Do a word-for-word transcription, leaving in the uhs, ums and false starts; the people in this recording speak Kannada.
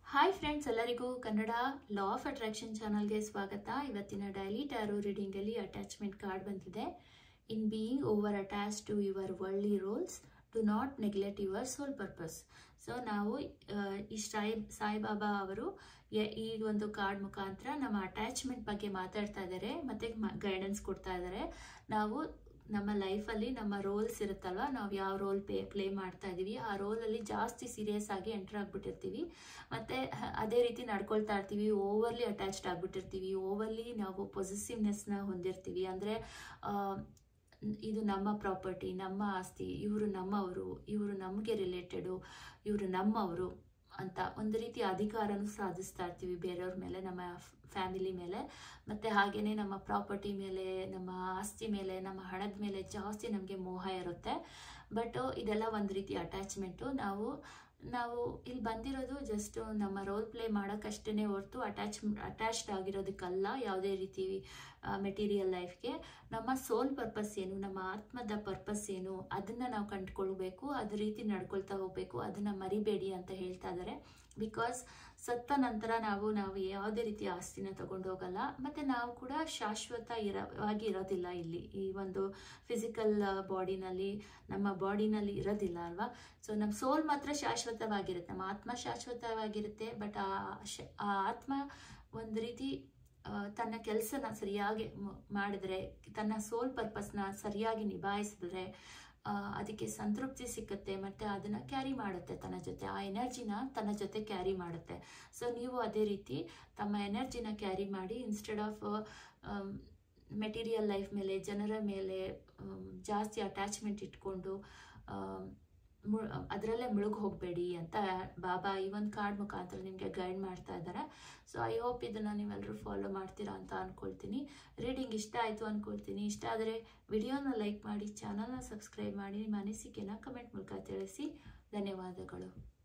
ಹಾಯ್ ಫ್ರೆಂಡ್ಸ್, ಎಲ್ಲರಿಗೂ ಕನ್ನಡ ಲಾ ಆಫ್ ಅಟ್ರಾಕ್ಷನ್ ಚಾನಲ್ಗೆ ಸ್ವಾಗತ. ಇವತ್ತಿನ ಡೈಲಿ ಟ್ಯಾರೋ ರೀಡಿಂಗಲ್ಲಿ ಅಟ್ಯಾಚ್ಮೆಂಟ್ ಕಾರ್ಡ್ ಬಂದಿದೆ. In being over attach to your worldly roles, do not neglect your soul purpose. So ನಾವು ಈ ಸಾಯಿ ಸಾಯಿಬಾಬಾ ಅವರು ಈ ಒಂದು ಕಾರ್ಡ್ ಮುಖಾಂತರ ನಮ್ಮ ಅಟ್ಯಾಚ್ಮೆಂಟ್ ಬಗ್ಗೆ ಮಾತಾಡ್ತಾ ಇದ್ದಾರೆ ಮತ್ತು ಗೈಡೆನ್ಸ್ ಕೊಡ್ತಾ ಇದ್ದಾರೆ. ನಾವು ನಮ್ಮ ಲೈಫಲ್ಲಿ ನಮ್ಮ ರೋಲ್ಸ್ ಇರುತ್ತಲ್ವ, ನಾವು ಯಾವ ರೋಲ್ ಪ್ಲೇ ಪ್ಲೇ ಮಾಡ್ತಾ ಇದ್ದೀವಿ ಆ ರೋಲಲ್ಲಿ ಜಾಸ್ತಿ ಸೀರಿಯಸ್ ಆಗಿ ಎಂಟರ್ ಆಗಿಬಿಟ್ಟಿರ್ತೀವಿ. ಮತ್ತು ಅದೇ ರೀತಿ ನಡ್ಕೊಳ್ತಾ ಇರ್ತೀವಿ. Overly attached ಆಗಿಬಿಟ್ಟಿರ್ತೀವಿ. ಓವರ್ಲಿ ನಾವು ಪೊಸೆಸಿವ್ನೆಸ್ನ ಹೊಂದಿರ್ತೀವಿ. ಅಂದರೆ ಇದು ನಮ್ಮ ಪ್ರಾಪರ್ಟಿ, ನಮ್ಮ ಆಸ್ತಿ, ಇವರು ನಮ್ಮವರು, ಇವರು ನಮಗೆ ರಿಲೇಟೆಡು, ಇವರು ನಮ್ಮವರು ಅಂತ ಒಂದು ರೀತಿ ಅಧಿಕಾರನೂ ಸಾಧಿಸ್ತಾ ಇರ್ತೀವಿ ಬೇರೆಯವ್ರ ಮೇಲೆ, ನಮ್ಮ ಫ್ಯಾಮಿಲಿ ಮೇಲೆ. ಮತ್ತು ಹಾಗೆಯೇ ನಮ್ಮ ಪ್ರಾಪರ್ಟಿ ಮೇಲೆ, ನಮ್ಮ ಆಸ್ತಿ ಮೇಲೆ, ನಮ್ಮ ಹಣದ ಮೇಲೆ ಜಾಸ್ತಿ ನಮಗೆ ಮೋಹ ಇರುತ್ತೆ. ಬಟ್ ಇದೆಲ್ಲ ಒಂದು ರೀತಿ ಅಟ್ಯಾಚ್ಮೆಂಟು. ನಾವು ನಾವು ಇಲ್ಲಿ ಬಂದಿರೋದು ಜಸ್ಟ್ ನಮ್ಮ ರೋಲ್ ಪ್ಲೇ ಮಾಡೋಕ್ಕಷ್ಟೇ ಹೊರತು ಅಟ್ಯಾಚ್ ಅಟ್ಯಾಚ್ಡ್ ಆಗಿರೋದಕ್ಕಲ್ಲ ಯಾವುದೇ ರೀತಿ ಮೆಟೀರಿಯಲ್ ಲೈಫ್ಗೆ. ನಮ್ಮ ಸೋಲ್ ಪರ್ಪಸ್ ಏನು, ನಮ್ಮ ಆತ್ಮದ ಪರ್ಪಸ್ ಏನು, ಅದನ್ನು ನಾವು ಕಂಡುಕೊಳ್ಬೇಕು. ಅದೇ ರೀತಿ ನಡ್ಕೊಳ್ತಾ ಹೋಗಬೇಕು. ಅದನ್ನು ಮರಿಬೇಡಿ ಅಂತ ಹೇಳ್ತಾ ಇದ್ದಾರೆ. ಬಿಕಾಸ್ ಸತ್ತ ನಂತರ ನಾವು ನಾವು ಯಾವುದೇ ರೀತಿ ಆಸ್ತಿನ ತಗೊಂಡು ಹೋಗಲ್ಲ. ಮತ್ತು ನಾವು ಕೂಡ ಶಾಶ್ವತ ಇರವಾಗಿ ಇರೋದಿಲ್ಲ ಇಲ್ಲಿ. ಈ ಒಂದು ಫಿಸಿಕಲ್ ಬಾಡಿನಲ್ಲಿ, ನಮ್ಮ ಬಾಡಿನಲ್ಲಿ ಇರೋದಿಲ್ಲ ಅಲ್ವಾ. ಸೊ ನಮ್ಮ ಸೋಲ್ ಮಾತ್ರ ಶಾಶ್ವತವಾಗಿರುತ್ತೆ, ನಮ್ಮ ಆತ್ಮ ಶಾಶ್ವತವಾಗಿರುತ್ತೆ. ಬಟ್ ಆ ಆ ಆತ್ಮ ಒಂದು ರೀತಿ ತನ್ನ ಕೆಲಸನ ಸರಿಯಾಗಿ ಮಾಡಿದ್ರೆ, ತನ್ನ ಸೋಲ್ ಪರ್ಪಸ್ನ ಸರಿಯಾಗಿ ನಿಭಾಯಿಸಿದ್ರೆ ಅದಕ್ಕೆ ಸಂತೃಪ್ತಿ ಸಿಕ್ಕತ್ತೆ. ಮತ್ತು ಅದನ್ನು ಕ್ಯಾರಿ ಮಾಡುತ್ತೆ ತನ್ನ ಜೊತೆ, ಆ ಎನರ್ಜಿನ ತನ್ನ ಜೊತೆ ಕ್ಯಾರಿ ಮಾಡುತ್ತೆ. ಸೊ ನೀವು ಅದೇ ರೀತಿ ತಮ್ಮ ಎನರ್ಜಿನ ಕ್ಯಾರಿ ಮಾಡಿ, ಇನ್ಸ್ಟೆಡ್ ಆಫ್ ಮೆಟೀರಿಯಲ್ ಲೈಫ್ ಮೇಲೆ, ಜನರ ಮೇಲೆ ಜಾಸ್ತಿ ಅಟ್ಯಾಚ್ಮೆಂಟ್ ಇಟ್ಕೊಂಡು ಮು ಅದರಲ್ಲೇ ಮುಳುಗಿ ಹೋಗಬೇಡಿ ಅಂತ ಬಾಬಾ ಈ ಒಂದು ಕಾರ್ಡ್ ಮುಖಾಂತರ ನಿಮಗೆ ಗೈಡ್ ಮಾಡ್ತಾ ಇದ್ದಾರೆ. ಸೊ ಐ ಹೋಪ್ ಇದನ್ನು ನೀವೆಲ್ಲರೂ ಫಾಲೋ ಮಾಡ್ತೀರಾ ಅಂತ ಅಂದ್ಕೊಳ್ತೀನಿ. ರೀಡಿಂಗ್ ಇಷ್ಟ ಆಯಿತು ಅಂದ್ಕೊಳ್ತೀನಿ. ಇಷ್ಟ ಆದರೆ ವಿಡಿಯೋನ ಲೈಕ್ ಮಾಡಿ, ಚಾನಲ್ನ ಸಬ್ಸ್ಕ್ರೈಬ್ ಮಾಡಿ, ನಿಮ್ಮ ಅನಿಸಿಕೆನ ಕಮೆಂಟ್ ಮೂಲಕ ತಿಳಿಸಿ. ಧನ್ಯವಾದಗಳು.